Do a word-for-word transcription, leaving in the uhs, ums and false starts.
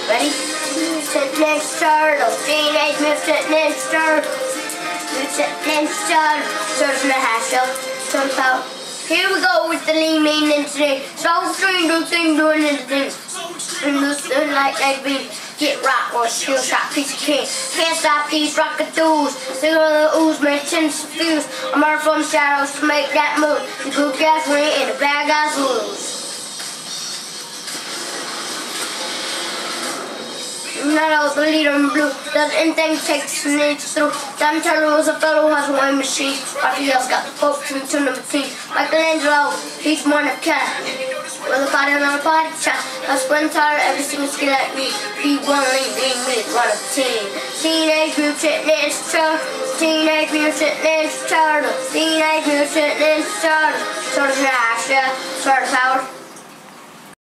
Ready? Mutant Ninja Turtles, Teenage Mutant Ninja Turtles, Mutant Ninja Turtles, Turtles in the Hash Show, Turtle Power. Here we go with the lean mean ninja today. So string do thing doing ninja thing. And loose like that beat. Get rock or skill shot piece of king. Can't stop these rockadoos. They're gonna ooze, make tins of fuse. I'm out from shadows to make that move. The good guys win and the bad guys lose. Not all the leader in blue does anything takes the ninja through. Diamond Turtle was a fellow who has a one machine. Raphael's got the folks in two number team. Michelangelo, he's one of kind. With a body on a body shot. A splinter, every single skill like me. Be one lean, lean, lean, one of team. Teenage Mutant Ninja Turtle. Teenage Mutant Ninja Turtle. Teenage Mutant Ninja Turtle. Turtles in the Hash, yeah. Turtle Power.